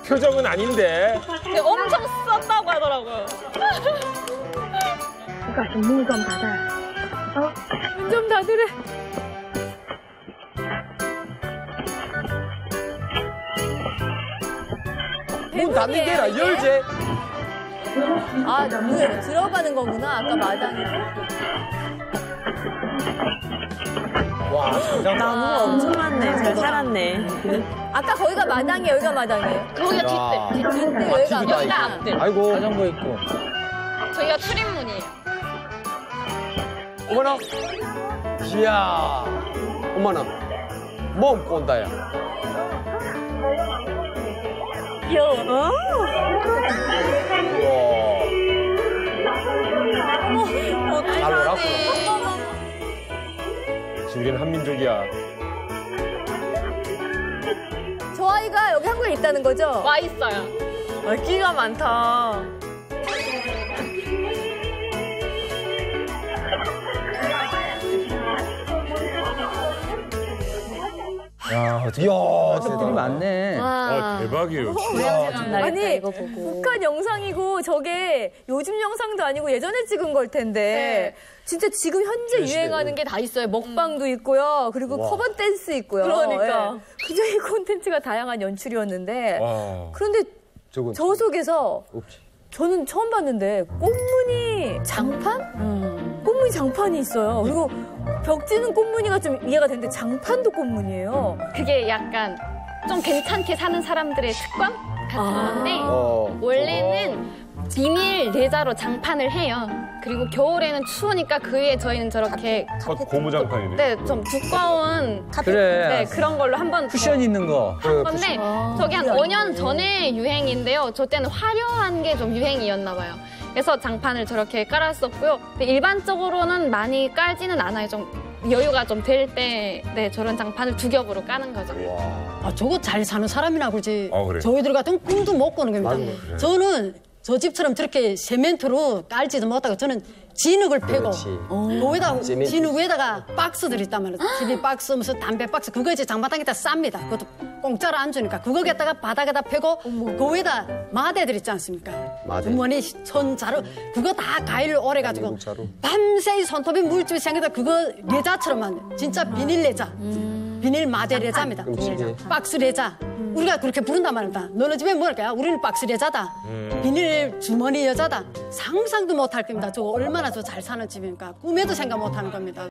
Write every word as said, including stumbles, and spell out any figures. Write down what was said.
표정은 아닌데. 근데 엄청 썼다고 하더라고요. 오빠 좀 문 좀 닫아. 어? 문 좀 닫으래. 문 닫는 게 아니라 열재. 아, 문에 들어가는 거구나. 아까 마당에. 와, 장난. 나무가 엄청 많네. 잘 살았네. 아까 거기가 마당이에요, 여기가 마당이에요? 거기가 뒷뜰. 뒷뜰, 여기가 뒷뜰. 여기가 앞뜰. 아이고. 자전거 있고. 저희가 출입문이에요. 어머나. 이야. 어머나. 뭐 먹고 온다, 야. 귀여워. 어? 우와. 잘 오라고. 어떡하네. 우리는 한민족이야. 저 아이가 여기 한국에 있다는 거죠? 와 있어요. 아, 끼가 많다. 야, 어떻게 것들이 많네. 아, 대박이에요. 아니, 이거 보고. 북한 영상이고 저게 요즘 영상도 아니고 예전에 찍은 걸 텐데 진짜 지금 현재 유행하는 게 다 있어요. 먹방도 있고요. 그리고 와. 커버 댄스 있고요. 그러니까. 예. 굉장히 콘텐츠가 다양한 연출이었는데 와. 그런데 저건 저 속에서 없지. 저는 처음 봤는데 꽃무늬 장판? 음. 꽃무늬 장판이 있어요. 그리고 벽지는 꽃무늬가 좀 이해가 되는데 장판도 꽃무늬예요. 그게 약간 좀 괜찮게 사는 사람들의 특권 같은 아. 건데 어. 원래는 비닐 내자로 장판을 해요. 그리고 겨울에는 추우니까 그 위에 저희는 저렇게 어, 고무장판이네. 네, 좀 두꺼운 그래. 네, 그런 걸로 한번 쿠션 있는 거. 그 건데 아, 저게 한 그게 오 년 아니고. 전에 유행인데요. 저 때는 화려한 게 좀 유행이었나 봐요. 그래서 장판을 저렇게 깔았었고요. 근데 일반적으로는 많이 깔지는 않아요. 좀 여유가 좀 될 때 네, 저런 장판을 두 겹으로 까는 거죠. 와. 아, 저거 잘 사는 사람이나 그러지. 아, 그래? 저희들 같은 꿈도 못 꾸는 겁니다. 맞네, 그래. 저는 저 집처럼 저렇게 세멘트로 깔지도 못하고 저는 진흙을 패고 거기다 세멘트. 진흙 위에다가 박스들 있단 말이에요. 티비 박스, 무슨 담배 박스 그거 이제 장바닥에다 쌉니다. 그것도 공짜로 안 주니까 그거에다가 바닥에다 패고 그 위에다 마대들 있지 않습니까? 마대. 주머니, 손자루 그거 다 가위를 오래 가지고 자루. 밤새 이 손톱에 물집이 생겨서 그거 레자처럼 만든 진짜 비닐 레자. 비닐 마대 레자입니다. 끔찍해. 박스 레자. 우리가 그렇게 부른단 말입니다. 너네 집에 뭐랄까요? 우리는 박스 레자다. 비닐 주머니 여자다. 상상도 못할 겁니다. 저거 얼마나 저 잘 사는 집입니까? 꿈에도 생각 못하는 겁니다.